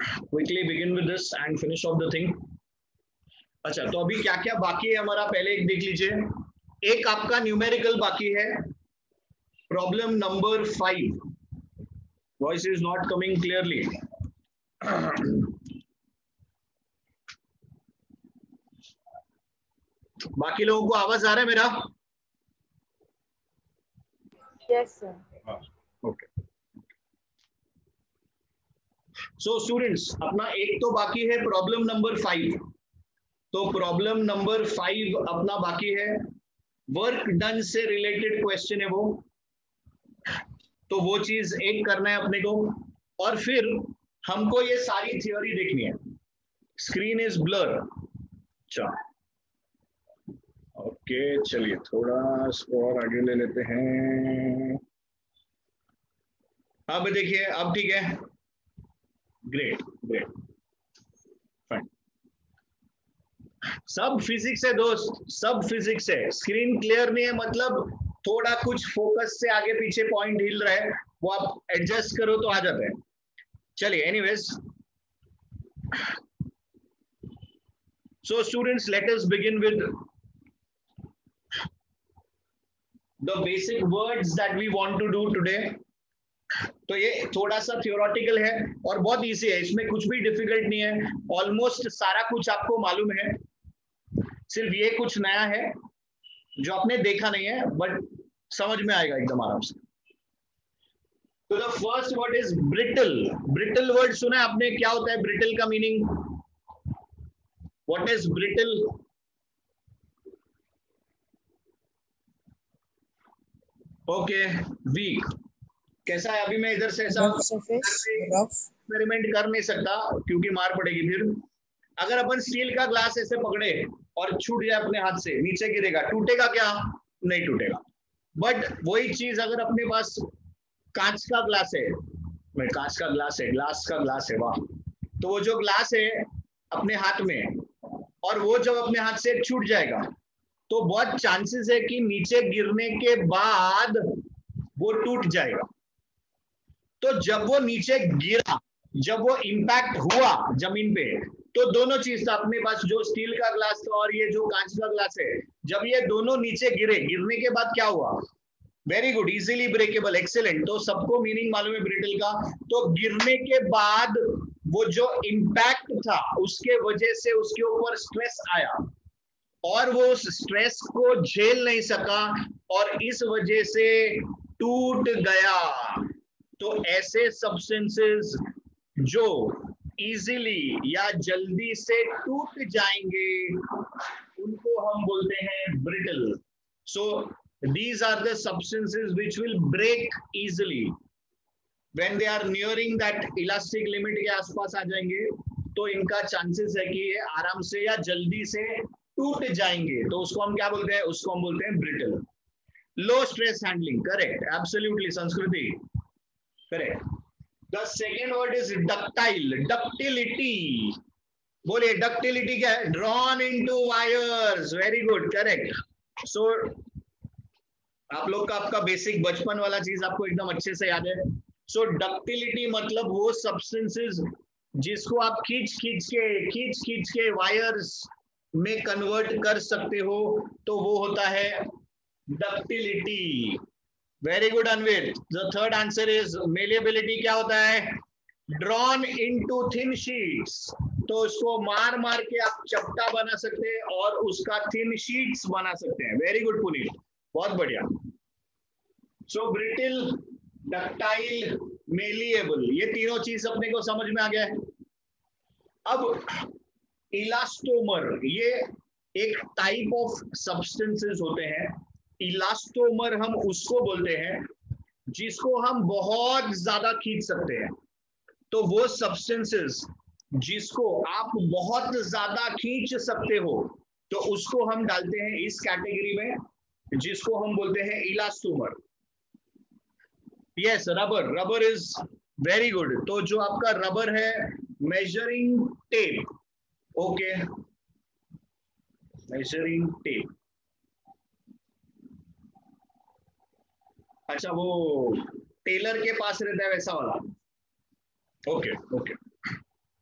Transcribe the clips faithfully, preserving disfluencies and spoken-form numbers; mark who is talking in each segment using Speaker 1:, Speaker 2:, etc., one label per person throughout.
Speaker 1: Quickly begin with this and finish off the thing. अच्छा, तो अभी क्या क्या बाकी है हमारा, पहले एक देख लीजिए। एक आपका न्यूमेरिकल बाकी है, problem number five. Voice is not coming clearly. बाकी लोगों को आवाज आ रहा है मेरा?
Speaker 2: Yes sir.
Speaker 1: Okay. So students, अपना एक तो बाकी है प्रॉब्लम नंबर फाइव। तो प्रॉब्लम नंबर फाइव अपना बाकी है, वर्क डन से रिलेटेड क्वेश्चन है वो। तो वो चीज एक करना है अपने को, और फिर हमको ये सारी थ्योरी देखनी है। Screen is blur. अच्छा, ओके, चलिए थोड़ा इसको और आगे ले लेते हैं। अब देखिए, अब ठीक है। Great great, fine. सब फिजिक्स है दोस्त, सब फिजिक्स है। स्क्रीन क्लियर नहीं है मतलब थोड़ा कुछ फोकस से आगे पीछे पॉइंट हिल रहा है, वो आप एडजस्ट करो तो आ जाता है। चलिए, anyways, so students, let us begin with the basic words that we want to do today. तो ये थोड़ा सा थियोरेटिकल है और बहुत इजी है, इसमें कुछ भी डिफिकल्ट नहीं है। ऑलमोस्ट सारा कुछ आपको मालूम है, सिर्फ ये कुछ नया है जो आपने देखा नहीं है, बट समझ में आएगा एकदम आराम से। तो the first word is brittle. Brittle word सुना है आपने? क्या होता है ब्रिटल का meaning? What is brittle? Okay, weak. कैसा है? अभी मैं इधर से ऐसा एक्सपेरिमेंट कर नहीं सकता क्योंकि मार पड़ेगी फिर। अगर अपन स्टील का ग्लास ऐसे पकड़े और छूट जाए अपने हाथ से, नीचे गिरेगा, टूटेगा क्या? नहीं टूटेगा। बट वही चीज अगर अपने पास कांच का ग्लास है, कांच का ग्लास है, ग्लास का ग्लास है, वाह। तो वो जो ग्लास है अपने हाथ में, और वो जब अपने हाथ से छूट जाएगा तो बहुत चांसेस है कि नीचे गिरने के बाद वो टूट जाएगा। तो जब वो नीचे गिरा, जब वो इंपैक्ट हुआ जमीन पे, तो दोनों चीज था अपने पास, जो स्टील का ग्लास था और ये जो कांच का ग्लास है, जब ये दोनों नीचे गिरे, गिरने के बाद क्या हुआ? Very good, easily breakable, excellent. तो सबको मीनिंग मालूम है ब्रिटल का। तो गिरने के बाद वो जो इंपैक्ट था उसके वजह से उसके ऊपर स्ट्रेस आया और वो उस स्ट्रेस को झेल नहीं सका और इस वजह से टूट गया। तो ऐसे सब्सटेंसेस जो इजीली या जल्दी से टूट जाएंगे उनको हम बोलते हैं brittle. So these are the substances which will break easily when they are nearing that elastic limit के आसपास आ जाएंगे, तो इनका चांसेस है कि ये आराम से या जल्दी से टूट जाएंगे। तो उसको हम क्या बोलते हैं? उसको हम बोलते हैं brittle. Low stress handling, correct, absolutely Sanskriti, correct. The second word is ductile, ductility. बोलिए डक्टिलिटी क्या है? Drawn into wires, very good, correct. So आप लोग का आपका बेसिक बचपन वाला चीज आपको एकदम अच्छे से याद है। सो डक्टिलिटी मतलब वो सब्सटेंसेस जिसको आप खींच खींच के खींच खींच के वायर्स में कन्वर्ट कर सकते हो, तो वो होता है ductility. Very good anvil. The third answer is malleability. क्या होता है? Drawn into thin sheets. तो उसको मार मार के आप चपटा बना सकते हैं और उसका थिन शीट्स बना सकते हैं। वेरी गुड पुनीत, बहुत बढ़िया। सो ब्रिटिल, डक्टाइल, मेलिएबल, ये तीनों चीज अपने को समझ में आ गया है। अब इलास्टोमर, ये एक टाइप ऑफ सब्सटेंसेस होते हैं। इलास्टोमर हम उसको बोलते हैं जिसको हम बहुत ज्यादा खींच सकते हैं। तो वो सब्सटेंसेस जिसको आप बहुत ज्यादा खींच सकते हो, तो उसको हम डालते हैं इस कैटेगरी में, जिसको हम बोलते हैं elastomer. Yes, rubber, rubber is very good. तो जो आपका रबर है, measuring tape, okay, measuring tape. अच्छा, वो टेलर के पास रहता है वैसा वाला, ओके ओके।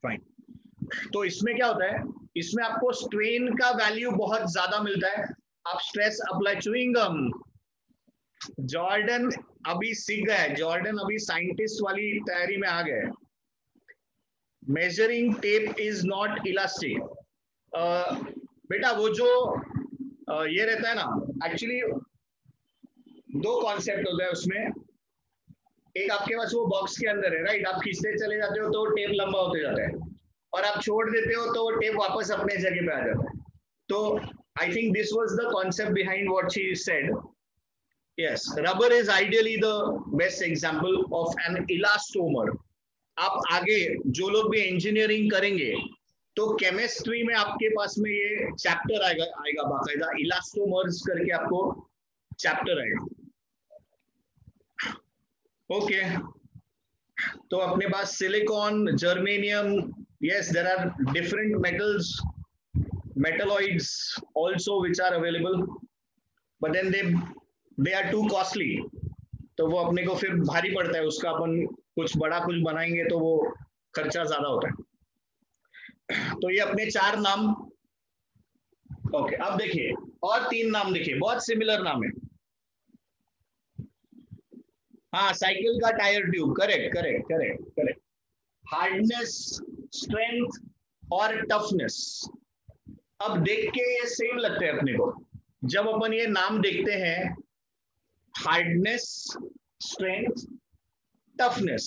Speaker 1: फाइन। तो इसमें क्या होता है, इसमें आपको स्ट्रेन का वैल्यू बहुत ज्यादा मिलता है। आप stress apply, chewing gum, Jordan अभी सीख गया है, जॉर्डन अभी साइंटिस्ट वाली तैयारी में आ गए। Measuring tape is not elastic. बेटा वो जो uh, ये रहता है ना, एक्चुअली दो कॉन्सेप्ट होता है उसमें। एक आपके पास वो बॉक्स के अंदर है, राइट, आप खींचते चले जाते हो तो टेप लंबा होते जाता है, और आप छोड़ देते हो तो वो टेप वापस अपने जगह पे आ जाता है। तो I think this was the concept behind what she said. Yes, rubber is ideally the best example of an elastomer. आप आगे जो लोग भी इंजीनियरिंग करेंगे तो केमिस्ट्री में आपके पास में ये चैप्टर आएगा आएगा बाकायदा, इलास्टोमर्स करके आपको चैप्टर आएगा। Okay okay. तो अपने पास silicon, germanium, yes, there are different metals, metalloids also which are available, but then they they are too costly, तो वो अपने को फिर भारी पड़ता है, उसका अपन कुछ बड़ा कुछ बनाएंगे तो वो खर्चा ज्यादा होता है। तो ये अपने चार नाम। ओके okay, अब देखिए और तीन नाम देखिए, बहुत सिमिलर नाम है। हाँ, साइकिल का tyre tube, correct correct correct correct. Hardness, strength और टफनेस। अब देख के ये सेम लगते हैं अपने को, जब अपन ये नाम देखते हैं, hardness, strength, toughness,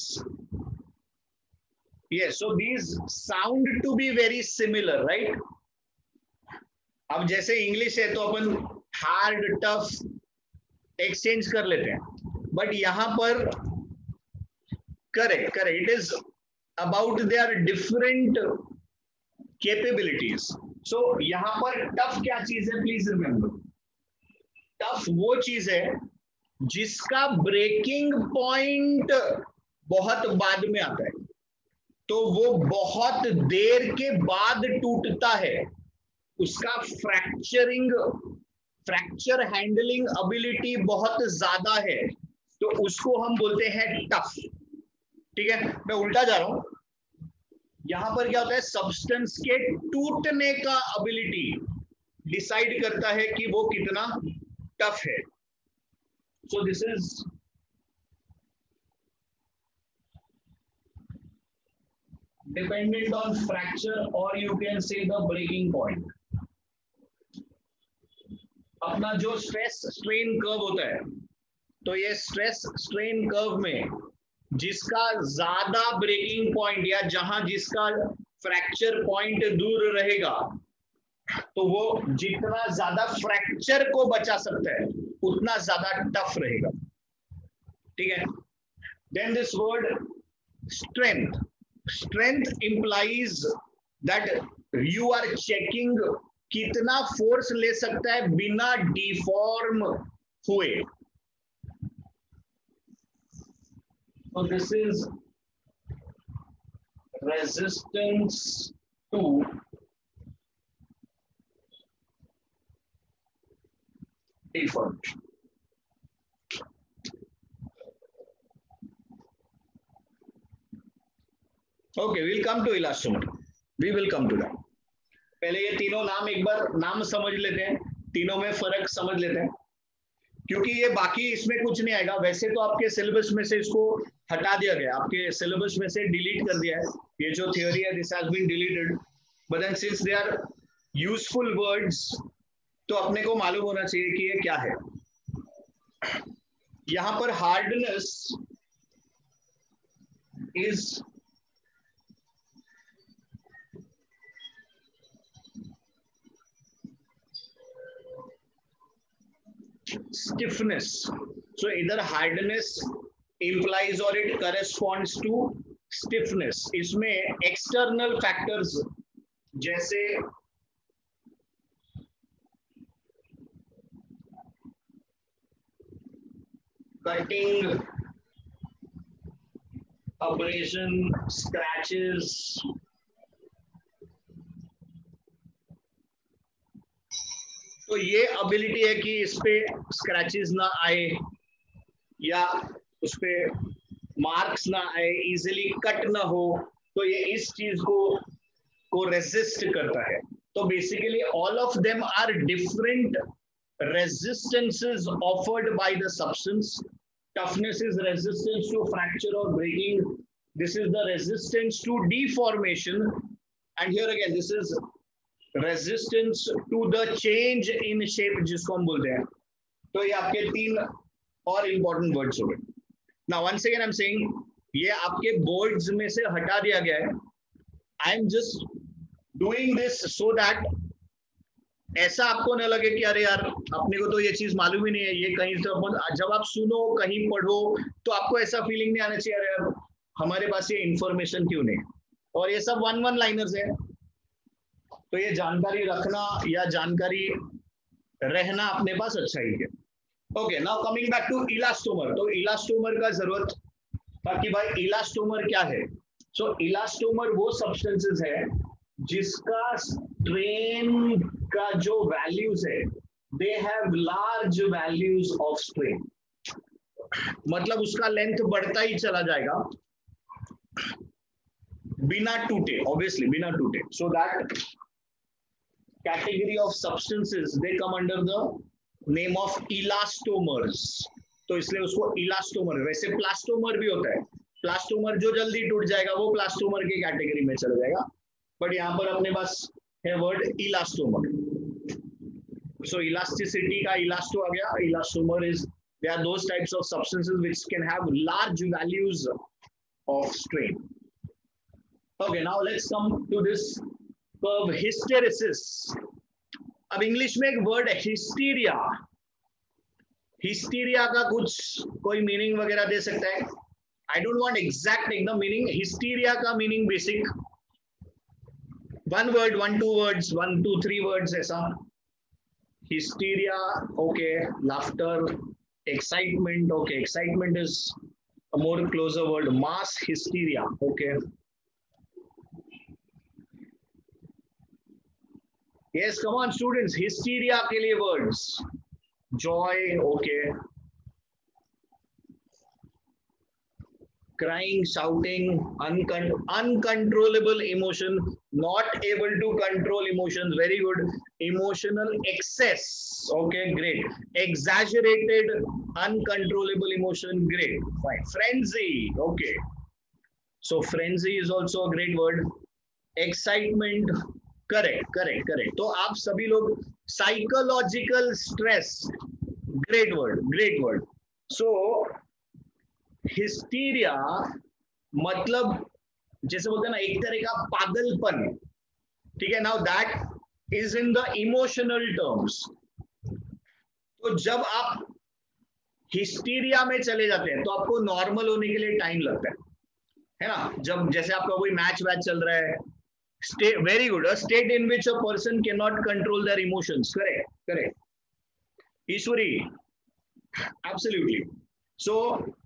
Speaker 1: yes, so these sound to be very similar, right? अब जैसे इंग्लिश है तो अपन हार्ड, टफ एक्सचेंज कर लेते हैं, बट यहां पर correct correct it is about their different capabilities. So यहां पर टफ क्या चीज है, प्लीज रिमेंबर, टफ वो चीज है जिसका ब्रेकिंग पॉइंट बहुत बाद में आता है, तो वो बहुत देर के बाद टूटता है, उसका फ्रैक्चरिंग फ्रैक्चर हैंडलिंग एबिलिटी बहुत ज्यादा है, तो उसको हम बोलते हैं टफ। ठीक है, मैं उल्टा जा रहा हूं, यहां पर क्या होता है, सब्सटेंस के टूटने का एबिलिटी डिसाइड करता है कि वो कितना टफ है। So this is dependent on fracture or you can say the breaking point. अपना जो स्ट्रेस स्ट्रेन कर्व होता है, तो ये स्ट्रेस स्ट्रेन कर्व में जिसका ज्यादा ब्रेकिंग पॉइंट या जहां जिसका फ्रैक्चर पॉइंट दूर रहेगा, तो वो जितना ज्यादा फ्रैक्चर को बचा सकता है उतना ज्यादा टफ रहेगा। ठीक है, then this word strength. Strength implies that you are checking कितना फोर्स ले सकता है बिना डिफॉर्म हुए। So this is resistance to deformation. Okay, will come to elastomer, we will come to that. पहले ये तीनों नाम एक बार नाम समझ लेते हैं, तीनों में फर्क समझ लेते हैं, क्योंकि ये बाकी इसमें कुछ नहीं आएगा। वैसे तो आपके सिलेबस में से इसको हटा दिया गया, आपके सिलेबस में से डिलीट कर दिया है, ये जो थ्योरी है this has been deleted, but then since they are useful words तो अपने को मालूम होना चाहिए कि ये क्या है। यहां पर hardness is stiffness. So either hardness implies or it corresponds to stiffness. इसमें external factors जैसे cutting, abrasion, scratches, तो ये एबिलिटी है कि इस पे स्क्रैचेस ना आए या उस पे मार्क्स ना आए, इजीली कट ना हो, तो ये इस चीज को को रेजिस्ट करता है। तो basically all of them are different resistances offered by the substance. Toughness is resistance to fracture or breaking. This is the resistance to deformation. And here again, this is resistance to the change in shape, जिसको हम बोलते हैं। तो ये आपके तीन और important words हो गए। Now once again I'm saying, ये आपके boards में से हटा दिया गया है। I am just doing this so that ऐसा आपको न लगे कि अरे यार अपने को तो ये चीज मालूम ही नहीं है, ये कहीं से जब आप सुनो कहीं पढ़ो तो आपको ऐसा फीलिंग नहीं आना चाहिए अरे यार हमारे पास ये इंफॉर्मेशन क्यों नहीं। और ये सब वन वन लाइनर्स है, तो ये जानकारी रखना या जानकारी रहना अपने पास अच्छा ही है। Okay, now coming back to elastomer. तो इलास्टोमर का जरूरत था कि भाई इलास्टोमर क्या है। सो so, इलास्टोमर वो सब्सटेंसेस है जिसका स्ट्रेन का जो वैल्यूज है they have large values of strain, मतलब उसका लेंथ बढ़ता ही चला जाएगा बिना टूटे, ऑब्वियसली बिना टूटे। So that category of substances they come under the name of elastomers. तो इसलिए उसको इलास्टोमर, वैसे प्लास्टोमर भी होता है, प्लास्टोमर जो जल्दी टूट जाएगा वो प्लास्टोमर की कैटेगरी में चला जाएगा, बट यहाँ पर अपने पास है वर्ड इलास्टोमर। सो इलास्टिसिटी का इलास्टो आ गया, elastomer is they are those types of substances which can have large values of strain. Okay, now let's come to this curve hysteresis. अब इंग्लिश में एक वर्ड है हिस्टीरिया। हिस्टीरिया का कुछ कोई मीनिंग वगैरह दे सकता है? आई डोंट वांट एग्जैक्ट एकदम मीनिंग। हिस्टीरिया का meaning basic one word, one two words, one two three words ऐसा। Hysteria, okay, laughter, excitement, okay, excitement is a more closer word. Mass hysteria, okay, yes, come on students, hysteria के लिए words, joy, okay, crying, shouting, uncon uncontrollable emotion, not able to control emotions, very good. Emotional excess, okay, great. Exaggerated, uncontrollable emotion, great, fine. Frenzy, okay, so frenzy is also a great word. Excitement, correct, correct, correct. तो आप सभी लोग psychological stress, great word, great word. So hysteria मतलब जैसे बोलते हैं ना एक तरह का पागलपन, ठीक है। Now that is in the emotional terms. तो जब आप हिस्टीरिया में चले जाते हैं तो आपको नॉर्मल होने के लिए टाइम लगता है, है ना। जब जैसे आपका कोई मैच वैच चल रहा है, state, very good, a state in which a person can not control their emotions, correct, correct Ishwari, absolutely. So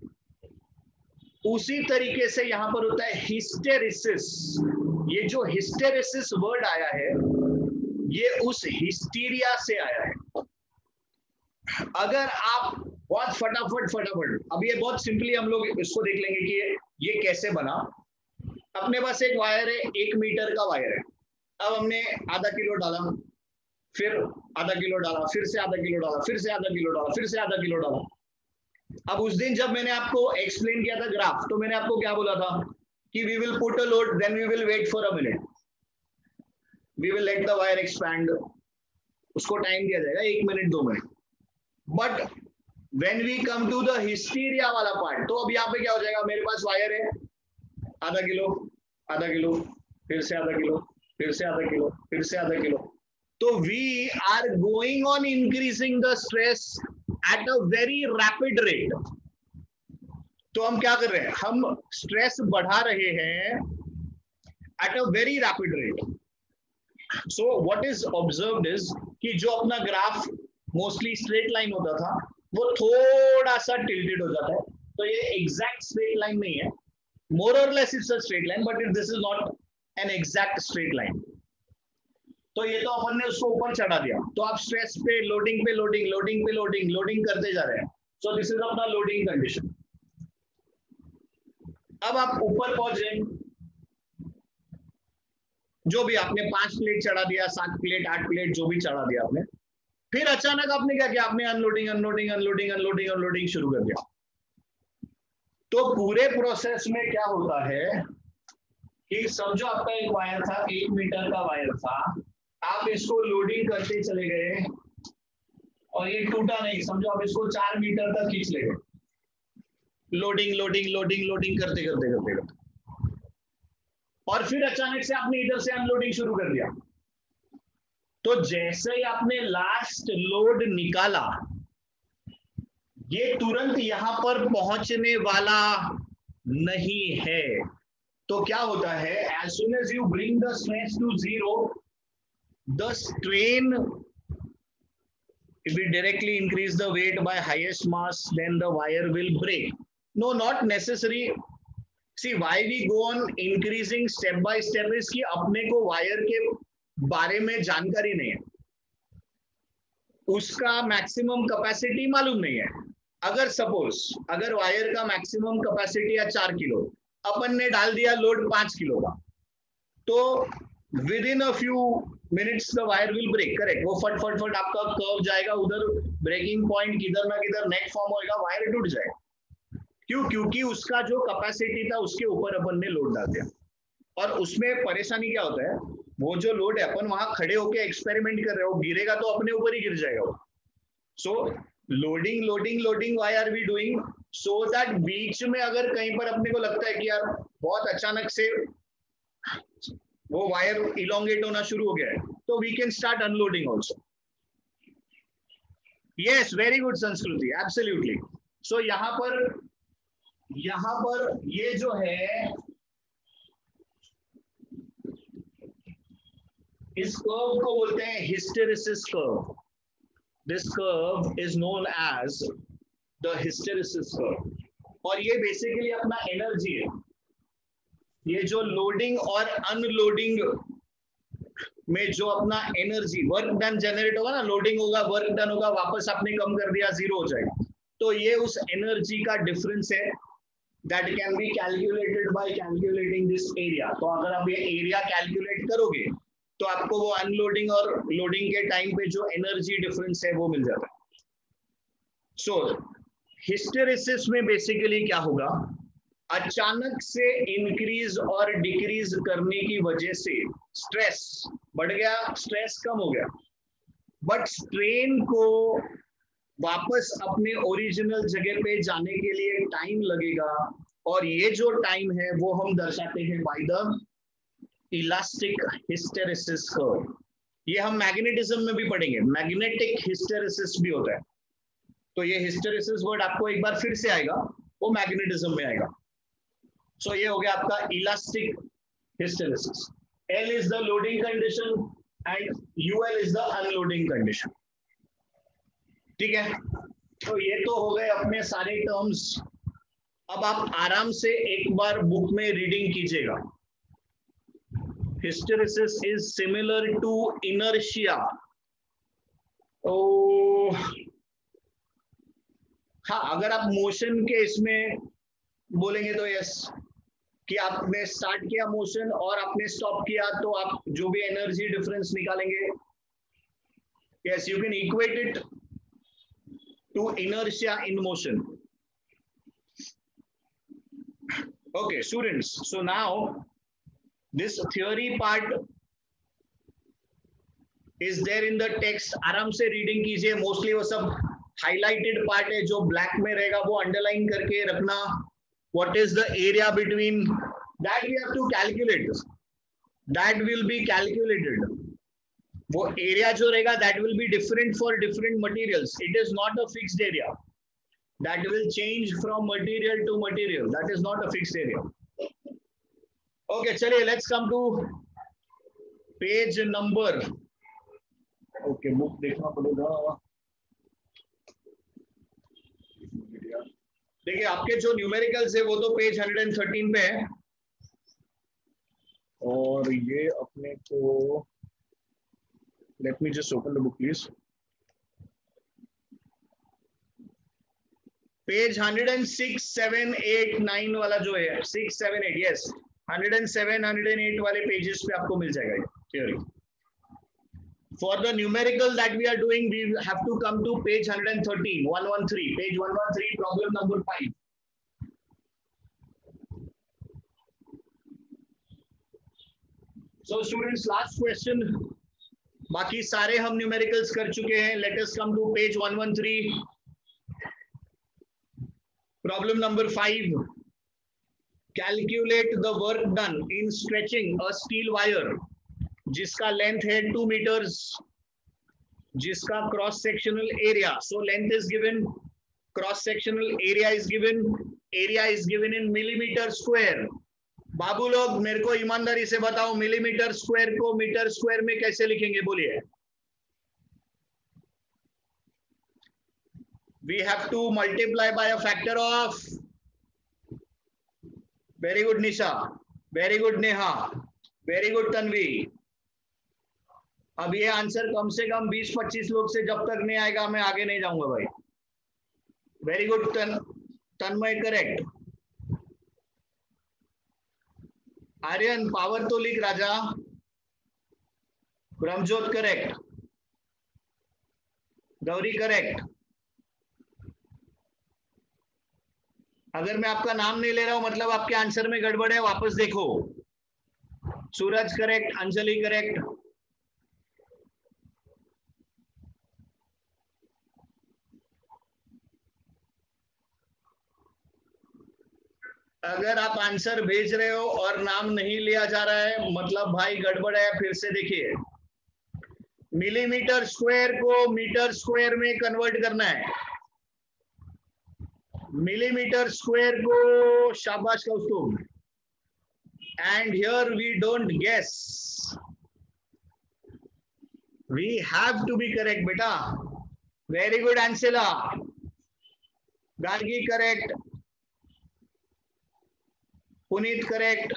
Speaker 1: उसी तरीके से यहां पर होता है हिस्टेरिसिस। ये जो हिस्टेरिसिस वर्ड आया है ये उस हिस्टीरिया से आया है। अगर आप बहुत फटाफट फटाफट अब ये बहुत सिंपली हम लोग इसको देख लेंगे कि ये, ये कैसे बना। अपने पास एक वायर है, एक मीटर का वायर है। अब हमने आधा किलो डाला, फिर आधा किलो डाला, फिर से आधा किलो डाला, फिर से आधा किलो डाला, फिर से आधा किलो डाला। अब उस दिन जब मैंने आपको एक्सप्लेन किया था ग्राफ, तो मैंने आपको क्या बोला था कि we will put a load, then we will wait for a minute, we will let the wire expand, उसको टाइम दिया जाएगा एक मिनट दो minute. But when we come to the hysteria वाला पार्ट, तो अब यहाँ पे क्या हो जाएगा, मेरे पास वायर है आधा किलो, आधा किलो, फिर से आधा किलो, फिर से आधा किलो, फिर से आधा किलो। तो we are going on increasing the stress at a very rapid rate. तो हम क्या कर रहे हैं, हम स्ट्रेस बढ़ा रहे हैं at a very rapid rate. So what is observed is कि जो अपना ग्राफ मोस्टली स्ट्रेट लाइन होता था वो थोड़ा सा टिल्टेड हो जाता है। तो ये एग्जैक्ट स्ट्रेट लाइन नहीं है, मोर और less it's a straight line, but this is not an exact straight line. तो ये तो अपन ने उसको ऊपर चढ़ा दिया, तो आप स्ट्रेस पे लोडिंग पे लोडिंग, लोडिंग पे लोडिंग, लोडिंग करते जा रहे हैं। सो दिस इज अपना लोडिंग कंडीशन। अब आप ऊपर पहुंच गए, जो भी आपने पांच प्लेट चढ़ा दिया, सात प्लेट, आठ प्लेट, जो भी चढ़ा दिया आपने, फिर अचानक आपने क्या किया, आपने unloading unloading unloading unloading unloading शुरू कर दिया। तो पूरे प्रोसेस में क्या होता है कि समझो आपका एक वायर था, एक मीटर का वायर था, आप इसको लोडिंग करते चले गए और ये टूटा नहीं, समझो आप इसको चार मीटर तक खींच ले गए, लोडिंग लोडिंग लोडिंग लोडिंग करते करते करते करते और फिर अचानक से आपने इधर से अनलोडिंग शुरू कर दिया। तो जैसे ही आपने लास्ट लोड निकाला, ये तुरंत यहां पर पहुंचने वाला नहीं है। तो क्या होता है, as soon as you bring the stress to zero, the strain, if we directly increase the weight by highest mass, then the wire will break. No, not necessary. See, why we go on increasing step by step is कि अपने को wire के बारे में जानकारी नहीं है, उसका मैक्सिमम कैपेसिटी मालूम नहीं है। अगर सपोज अगर वायर का मैक्सिमम कैपेसिटी है चार किलो, अपन ने डाल दिया लोड पांच किलो का, तो within a few minutes the wire will break, correct. वो फट फट फट आपका कर्व जाएगा, उधर ब्रेकिंग पॉइंट किधर ना किधर नेट फॉर्म होएगा, वायर टूट जाएगा। क्यों? क्योंकि उसका जो कैपेसिटी था उसके ऊपर अपन ने लोड डाल दिया। और उसमें परेशानी क्या होता है, वो जो लोड है अपन वहां खड़े होके एक्सपेरिमेंट कर रहे हो, गिरेगा तो अपने ऊपर ही गिर जाएगा वो। सो loading loading loading why are we doing, so that बीच में अगर कहीं पर अपने को लगता है कि यार बहुत अचानक से वो वायर इलोंगेट होना शुरू हो गया है, तो we can start unloading also. Yes, very good Sanskriti, absolutely. So यहाँ पर यहाँ पर ये जो है, इस कर्व को बोलते हैं hysteresis curve. This curve is known as the hysteresis curve. और ये बेसिकली अपना एनर्जी है, ये जो लोडिंग और अनलोडिंग में जो अपना एनर्जी वर्क डन जनरेट होगा ना, लोडिंग होगा, वर्क डन होगा, वापस आपने कम कर दिया, जीरो हो जाएगा। तो ये उस एनर्जी का डिफरेंस है, that can be calculated by calculating this area. तो अगर आप ये एरिया कैलकुलेट करोगे तो आपको वो अनलोडिंग और लोडिंग के टाइम पे जो एनर्जी डिफरेंस है वो मिल जाता है। सो हिस्टेरिसिस में बेसिकली क्या होगा, अचानक से इंक्रीज और डिक्रीज करने की वजह से स्ट्रेस बढ़ गया, स्ट्रेस कम हो गया, बट स्ट्रेन को वापस अपने ओरिजिनल जगह पे जाने के लिए टाइम लगेगा। और ये जो टाइम है वो हम दर्शाते हैं by the elastic hysteresis curve. ये हम मैग्नेटिज्म में भी पढ़ेंगे, मैग्नेटिक हिस्टेरिसिस भी होता है। तो ये हिस्टेरिसिस वर्ड आपको एक बार फिर से आएगा, वो मैग्नेटिज्म में आएगा। सो so, ये हो गया आपका elastic hysteresis. L is the loading condition and U L is the unloading condition। ठीक है, तो ये तो हो गए अपने सारे टर्म्स। अब आप आराम से एक बार बुक में रीडिंग कीजिएगा। Hysteresis is similar to inertia. तो हाँ, अगर आप मोशन के इसमें बोलेंगे तो यस, कि आपने स्टार्ट किया मोशन और आपने स्टॉप किया, तो आप जो भी एनर्जी डिफरेंस निकालेंगे, yes you can equate it to inertia in motion. Okay, students, so now this theory part is there in the text। आराम से रीडिंग कीजिए, मोस्टली वो सब हाईलाइटेड पार्ट है, जो ब्लैक में रहेगा वो अंडरलाइन करके रखना। What is the area between that we have to calculate, that will be calculated। वो एरिया जो रहेगा that will be different for different materials, it is not a fixed area, that will change from material to material, that is not a fixed area। Okay, चलिए let's come to page number, okay book देखना पड़ेगा। देखिए आपके जो numericals है वो तो page एक सौ तेरह पे है, और ये अपने को, let me just open the book please. Page एक सौ छह, सात, आठ, नौ वाला जो है, six, seven, eight, yes hundred and seven, hundred and eight वाले पेजेस पे आपको मिल जाएगा theory. For the numerical that we are doing, we have to come to page one thirteen, one thirteen, page one thirteen, problem number five. So students, last question. बाकी सारे हम numericals कर चुके हैं. Let us come to page one thirteen. Problem number five. Calculate the work done in stretching a steel wire जिसका length है two meters, जिसका cross sectional area, so length is given, cross sectional area is given, area is given in millimeter square. बाबू लोग मेरे को ईमानदारी से बताओ, मिलीमीटर स्क्वायर को मीटर स्क्वायर में कैसे लिखेंगे, बोलिए. We have to multiply by a factor of. Very good Nisha, very good Neha, very good Tanvi. अब ये आंसर कम से कम बीस पच्चीस लोग से जब तक नहीं आएगा मैं आगे नहीं जाऊंगा भाई. वेरी गुड तन तन्मय, करेक्ट. आर्यन पावर तो लिख राजा. ब्रह्मजोत करेक्ट. गौरी करेक्ट. अगर मैं आपका नाम नहीं ले रहा हूं मतलब आपके आंसर में गड़बड़ है, वापस देखो. Suraj correct, Anjali correct. अगर आप आंसर भेज रहे हो और नाम नहीं लिया जा रहा है मतलब भाई गड़बड़ है. फिर से देखिए, मिलीमीटर स्क्वायर को मीटर स्क्वायर में कन्वर्ट करना है. मिलीमीटर स्क्वायर को, शाबाश Kaustubh. And here we don't guess, we have to be correct बेटा. Very good Ansela. Gargi correct. Puneet correct.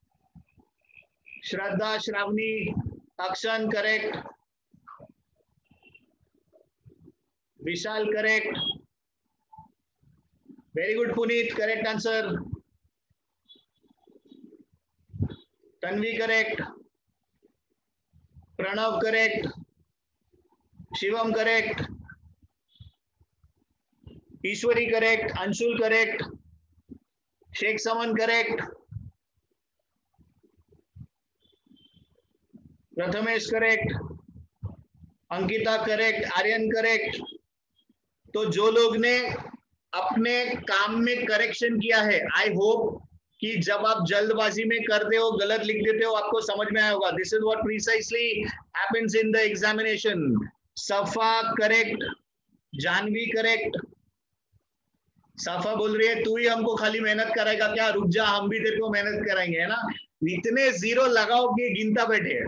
Speaker 1: Shraddha, Shravani, Akshan correct. Vishal correct. Very good Puneet, correct answer. Tanvi correct. Pranav correct. Shivam correct. Ishwari correct. Anshul correct. Shaikh Saman correct. Prathamesh correct. Ankita correct. Aryan correct. तो जो लोग ने अपने काम में करेक्शन किया है, आई होप कि जब आप जल्दबाजी में करते हो, गलत लिख देते हो, आपको समझ में आया होगा. This is what precisely happens in the examination. Safa correct. Janvi correct. Safa बोल रही है तू ही हमको खाली मेहनत कराएगा क्या, रुक जा हम भी तेरे को मेहनत कराएंगे, है ना. इतने जीरो लगाओ कि गिनता बैठे.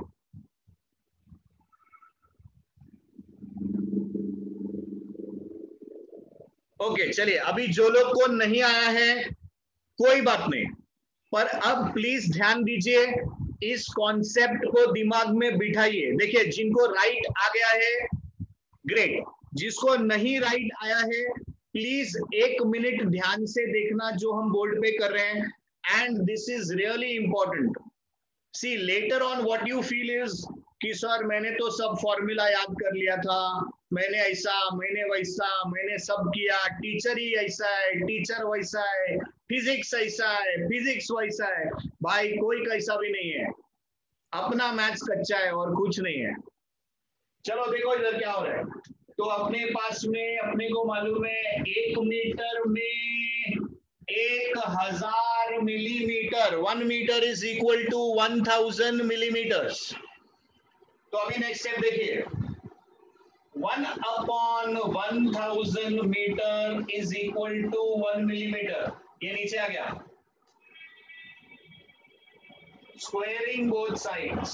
Speaker 1: ओके चलिए, अभी जो लोग को नहीं आया है कोई बात नहीं, पर अब प्लीज ध्यान दीजिए, इस कॉन्सेप्ट को दिमाग में बिठाइए. देखिए, जिनको राइट आ गया है ग्रेट, जिसको नहीं राइट आया है प्लीज एक मिनट ध्यान से देखना जो हम बोर्ड पे कर रहे हैं. And this is really important. See later on what you feel is कि सर मैंने तो सब फॉर्मूला याद कर लिया था, मैंने ऐसा, मैंने वैसा, मैंने सब किया, टीचर ही ऐसा है, टीचर वैसा है, फिजिक्स ऐसा है, फिजिक्स वैसा है. भाई कोई कैसा भी नहीं है, अपना मैथ्स कच्चा है और कुछ नहीं है. चलो देखो इधर क्या हो रहा है. तो अपने पास में अपने को मालूम है एक मीटर में एक हजार millimeter, one meter is equal to one thousand millimeters. तो अभी नेक्स्ट स्टेप देखिए, one upon one thousand meter is equal to one millimeter. ये नीचे आ गया. Squaring both sides.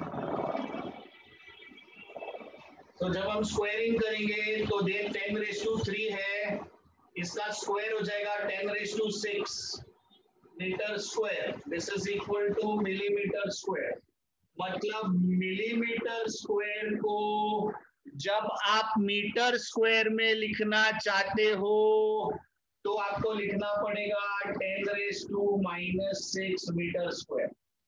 Speaker 1: तो जब हम स्क्वायरिंग करेंगे तो देख टेन रेस टू थ्री है, इसका स्क्वायर हो जाएगा ten raise to six meter square. This is equal to millimeter square. मतलब मिलीमीटर स्क्वायर को जब आप मीटर स्क्वायर में लिखना चाहते हो तो आपको लिखना पड़ेगा ten raise to minus six meter square.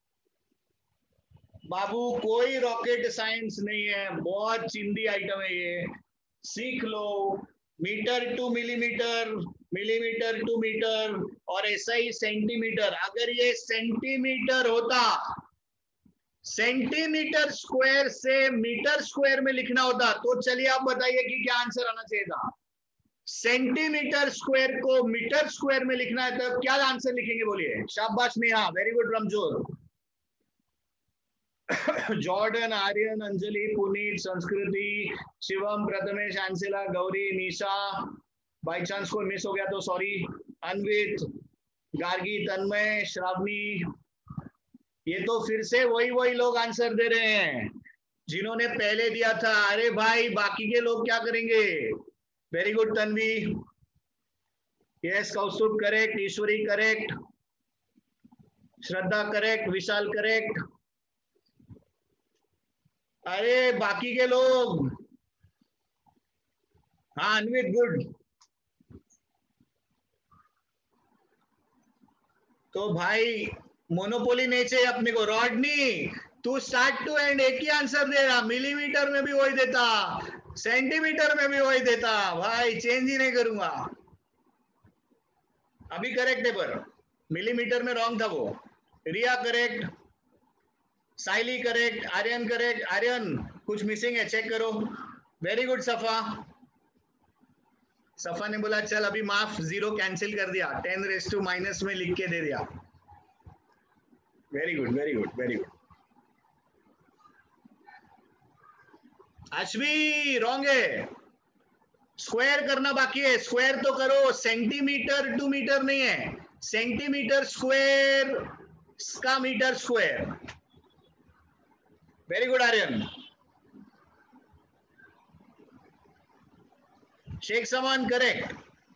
Speaker 1: बाबू कोई रॉकेट साइंस नहीं है, बहुत चिंदी आइटम है ये, सीख लो। Meter to millimeter, millimeter to meter, और ऐसा ही सेंटीमीटर। अगर ये सेंटीमीटर होता, सेंटीमीटर स्क्वायर से मीटर स्क्वायर में लिखना होता, तो चलिए आप बताइए कि क्या आंसर आना चाहिए था। सेंटीमीटर स्क्वायर को मीटर स्क्वायर में लिखना है तो क्या आंसर लिखेंगे बोलिए। शाबाश Neha, very good Ramjor. Jordan, Aryan, Anjali, Puneet, Sanskriti, Shivam, Prathamesh, Ansila, Gauri, Nisha, by chance कोई मिस हो गया तो सॉरी, अन्वित, गार्गी, तन्मय, श्रावणी, ये तो फिर से वही वही लोग आंसर दे रहे हैं जिन्होंने पहले दिया था। अरे भाई बाकी के लोग क्या करेंगे। Very good Tanvi, yes Kaustubh correct, Ishwari correct, Shraddha correct, Vishal correct. अरे बाकी के लोग, हाँ अन्वित गुड। तो भाई मोनोपोली नहीं चाहिए अपने को। रॉडनी तू स्टार्ट टू एंड एक ही आंसर दे रहा, मिलीमीटर में भी वही देता, सेंटीमीटर में भी वही देता, भाई चेंज ही नहीं करूंगा। अभी करेक्ट है पर मिलीमीटर में रॉन्ग था वो। Riya correct, Saili correct, Aryan correct. Aryan कुछ मिसिंग है, चेक करो। वेरी गुड सफा। सफा ने बोला चल अभी माफ, जीरो कैंसिल कर दिया, टेन रेस टू माइनस में लिख के दे दिया। Very good very good very good. Ashvi wrong है, स्क्वायर करना बाकी है। स्क्वायर तो करो, सेंटीमीटर टू मीटर नहीं है, सेंटीमीटर स्क्वायर का meter square. Very good Aryan. Shaikh Saman correct.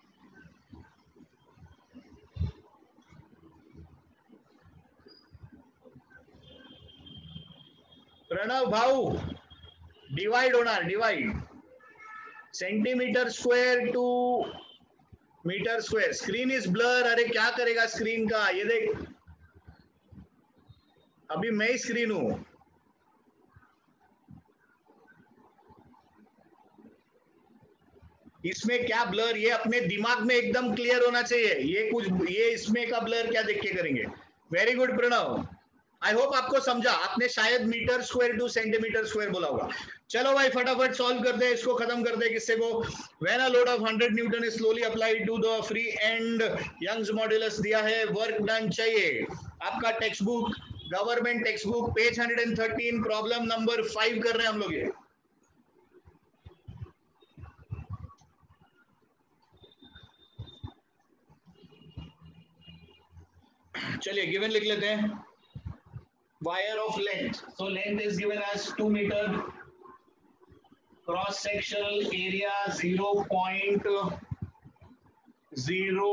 Speaker 1: Pranav भाऊ डिवाइड होना, divide, centimeter square to meter square. Screen is blur, अरे क्या करेगा स्क्रीन का, ये देख अभी मैं ही स्क्रीन हूं। इसमें क्या ब्लर, ये अपने दिमाग में एकदम क्लियर होना चाहिए। ये कुछ ये इसमें का ब्लर क्या देख के करेंगे। Very good Pranav, I hope आपको समझा। आपने शायद meter square to centimeter square बोला होगा। चलो भाई फटाफट सॉल्व कर दे, इसको खत्म कर दे किस्से को। When a load of hundred newton is slowly applied to the free end, young's modulus दिया है, वर्क डन चाहिए। आपका text book, government text book, page hundred thirteen, problem number five कर रहे हैं हम लोग ये। चलिए गिवन लिख लेते हैं। Wire of length, so length is given as two meter, cross sectional area zero point zero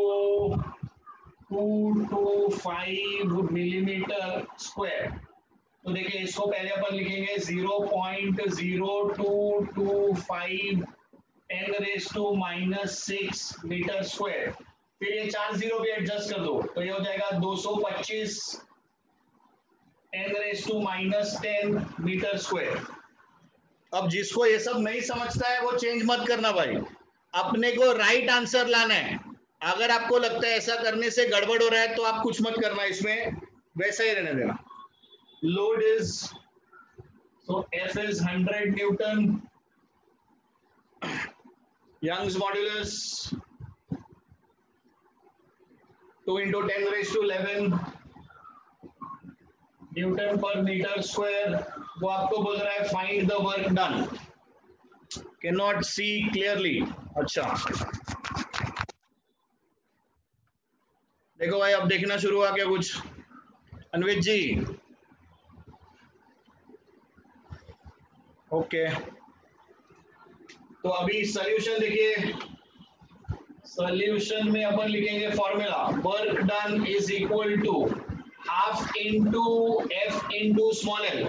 Speaker 1: two two five millimeter square. तो देखिए इसको पहले अपन लिखेंगे zero point zero two two five ten raise to minus six meter square. फिर ये चार zero भी एडजस्ट कर दो तो ये हो जाएगा दो सौ पच्चीस ten raise to minus ten meter square. अब जिसको ये सब नहीं समझता है वो चेंज मत करना भाई, अपने को राइट आंसर लाना है। अगर आपको लगता है ऐसा करने से गड़बड़ हो रहा है तो आप कुछ मत करना, इसमें वैसा ही रहने देना। Load is, so F is hundred newton, Young's modulus two into ten raise to eleven newton per metre square. वो आपको बोल रहा है find the work done, can not see clearly. अच्छा देखो भाई अब देखना शुरू हुआ क्या कुछ। अन्वित जी ओके, तो अभी सॉल्यूशन देखिए। सॉल्यूशन में अपन लिखेंगे formula, work done is equal to half into F into small L.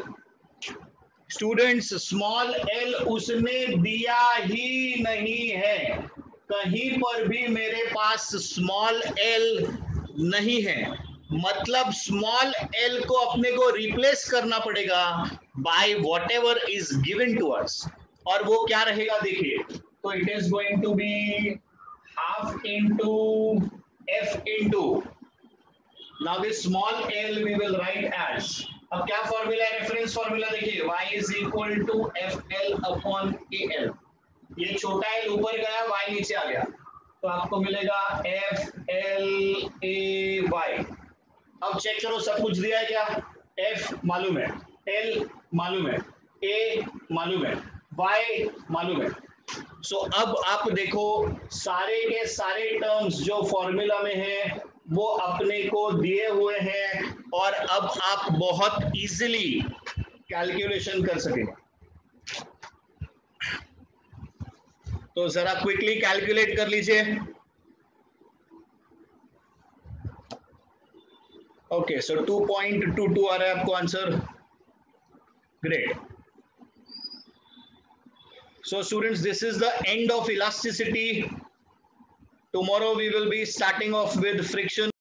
Speaker 1: Students small L उसने दिया ही नहीं है, कहीं पर भी मेरे पास स्मॉल एल नहीं है, मतलब स्मॉल एल को अपने को रिप्लेस करना पड़ेगा by whatever is given to us, और वो क्या रहेगा देखिए, तो it is going to be half into F into, now this small L we will write as, अब क्या फॉर्मूला है, रेफरेंस फॉर्मूला देखिए, y is equal to F L upon A L, ये छोटा एल ऊपर गया, y नीचे आ गया, तो आपको मिलेगा एफ एल ए वाई। अब चेक करो सब कुछ दिया है क्या, f मालूम है, l मालूम है, a मालूम है, y मालूम है। सो so, अब आप देखो सारे के सारे टर्म्स जो फॉर्मूला में है वो अपने को दिए हुए हैं, और अब आप बहुत इजीली कैलकुलेशन कर सकेंगे। तो जरा क्विकली कैलकुलेट कर लीजिए। Okay, so two point two two आ रहा है आपको answer, great. So students, this is the end of elasticity. Tomorrow we will be starting off with friction.